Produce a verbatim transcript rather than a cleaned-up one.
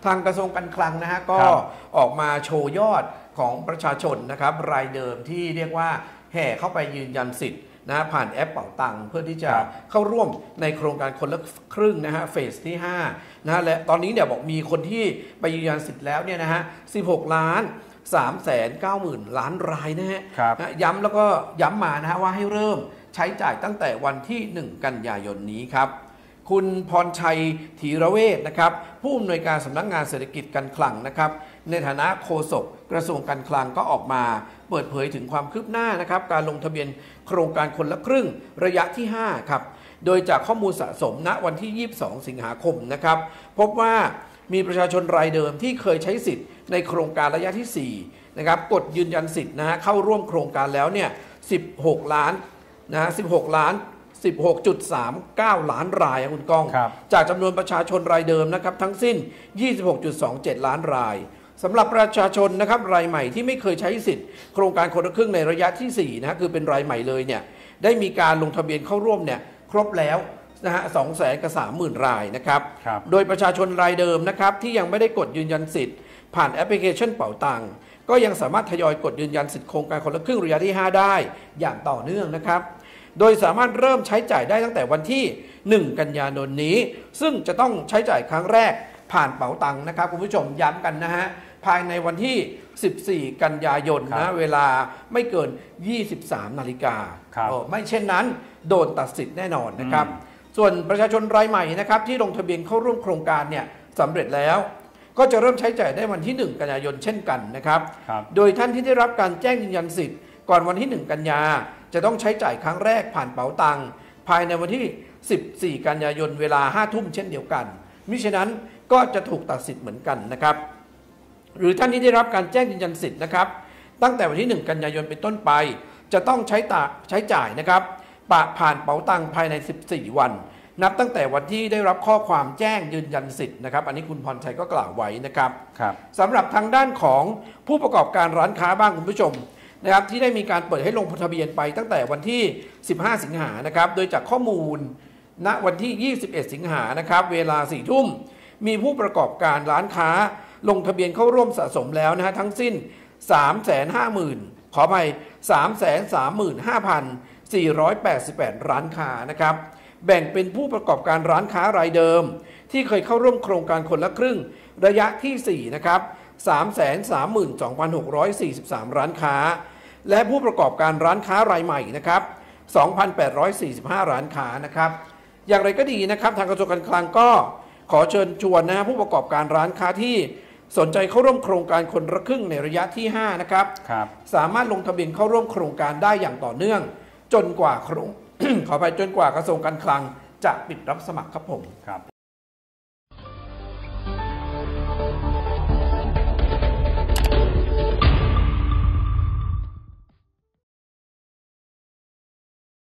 ทางกระทรวงการคลังนะฮะก็ออกมาโชว์ยอดของประชาชนนะครับรายเดิมที่เรียกว่าแห่เข้าไปยืนยันสิทธิ์นะผ่านแอปเป๋าตังค์เพื่อที่จะเข้าร่วมในโครงการคนละครึ่งนะฮะเฟสที่ห้านะและตอนนี้เนี่ยบอกมีคนที่ไปยืนยันสิทธิ์แล้วเนี่ยนะฮะสิบหกล้านสามแสนเก้าหมื่นล้านรายนะฮะย้ำแล้วก็ย้ำมานะฮะว่าให้เริ่มใช้จ่ายตั้งแต่วันที่หนึ่งกันยายนนี้ครับคุณพรชัยธีรเวชนะครับผู้อำนวยการสำนักงานเศรษฐกิจการคลังนะครับในฐานะโฆษกกระทรวงการคลังก็ออกมาเปิดเผยถึงความคืบหน้านะครับการลงทะเบียนโครงการคนละครึ่งระยะที่ห้าครับโดยจากข้อมูลสะสมณวันที่ยี่สิบสองสิงหาคมนะครับพบว่ามีประชาชนรายเดิมที่เคยใช้สิทธิ์ในโครงการระยะที่สี่นะครับกดยืนยันสิทธิ์นะฮะเข้าร่วมโครงการแล้วเนี่ยสิบหกล้านนะฮะสิบหกล้านสิบหกจุดสามเก้า ล้านรายคุณก้องจากจำนวนประชาชนรายเดิมนะครับทั้งสิ้น ยี่สิบหกจุดสองเจ็ด ล้านรายสำหรับประชาชนนะครับรายใหม่ที่ไม่เคยใช้สิทธิ์โครงการคนละครึ่งในระยะที่สี่นะคือเป็นรายใหม่เลยเนี่ยได้มีการลงทะเบียนเข้าร่วมเนี่ยครบแล้วนะฮะสองแสนกับสามหมื่นรายนะครับโดยประชาชนรายเดิมนะครับที่ยังไม่ได้กดยืนยันสิทธิ์ผ่านแอปพลิเคชันเป๋าตังค์ก็ยังสามารถทยอยกดยืนยันสิทธิ์โครงการคนละครึ่งระยะที่ห้าได้อย่างต่อเนื่องนะครับโดยสามารถเริ่มใช้จ่ายได้ตั้งแต่วันที่หนึ่งกันยายนนี้ซึ่งจะต้องใช้จ่ายครั้งแรกผ่านเป๋าตังค์นะครับคุณผู้ชมย้ำกันนะฮะภายในวันที่สิบสี่กันยายนนะเวลาไม่เกินยี่สิบสามนาฬิกาไม่เช่นนั้นโดนตัดสิทธิ์แน่นอนนะครับส่วนประชาชนรายใหม่นะครับที่ลงทะเบียนเข้าร่วมโครงการเนี่ยสำเร็จแล้วก็จะเริ่มใช้จ่ายได้วันที่หนึ่งกันยายนเช่นกันนะครับโดยท่านที่ได้รับการแจ้งยืนยันสิทธิ์ก่อนวันที่หนึ่งกันยาจะต้องใช้จ่ายครั้งแรกผ่านเป๋าตังค์ภายในวันที่สิบสี่กันยายนเวลาห้าทุ่มเช่นเดียวกันมิฉะนั้นก็จะถูกตัดสิทธิ์เหมือนกันนะครับหรือท่านที่ได้รับการแจ้งยืนยันสิทธิ์นะครับตั้งแต่วันที่หนึ่งกันยายนเป็นต้นไปจะต้องใช้ตาใช้จ่ายนะครับปะผ่านเป๋าตังค์ภายในสิบสี่วันนับตั้งแต่วันที่ได้รับข้อความแจ้งยืนยันสิทธิ์นะครับอันนี้คุณพรชัยก็กล่าวไว้นะครับสำหรับทางด้านของผู้ประกอบการร้านค้าบ้างคุณผู้ชมนะครับที่ได้มีการเปิดให้ลงทะเบียนไปตั้งแต่วันที่สิบห้าสิงหานะครับโดยจากข้อมูลณวันที่ยี่สิบเอ็ดสิงหานะครับเวลาสี่ทุ่มมีผู้ประกอบการร้านค้าลงทะเบียนเข้าร่วมสะสมแล้วนะฮะทั้งสิ้น สามแสนห้าหมื่น ขออภัย สามแสนสามหมื่นห้าพันสี่ร้อยแปดสิบแปด ร้านค้านะครับแบ่งเป็นผู้ประกอบการร้านค้ารายเดิมที่เคยเข้าร่วมโครงการคนละครึ่งระยะที่สี่นะครับ สามแสนสามหมื่นสองพันหกร้อยสี่สิบสาม ร้านค้าและผู้ประกอบการร้านค้ารายใหม่นะครับ สองพันแปดร้อยสี่สิบห้า ร้านค้านะครับอย่างไรก็ดีนะครับทางกระทรวงการคลังก็ขอเชิญชวนนะผู้ประกอบการร้านค้าที่สนใจเข้าร่วมโครงการคนละครึ่งในระยะที่ห้านะครับสามารถลงทะเบียนเข้าร่วมโครงการได้อย่างต่อเนื่องจนกว่าโครง ขอไปจนกว่ากระทรวงการคลังจะปิดรับสมัครครับผม